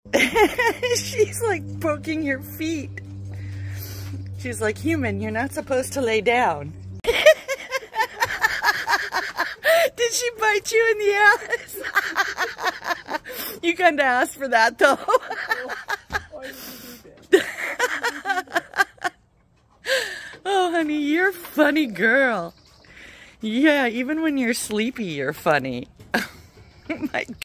She's like poking your feet. She's like, human, you're not supposed to lay down. Did she bite you in the ass? You kind of asked for that, though. Oh, honey, you're a funny girl. Yeah, even when you're sleepy, you're funny. Oh my God.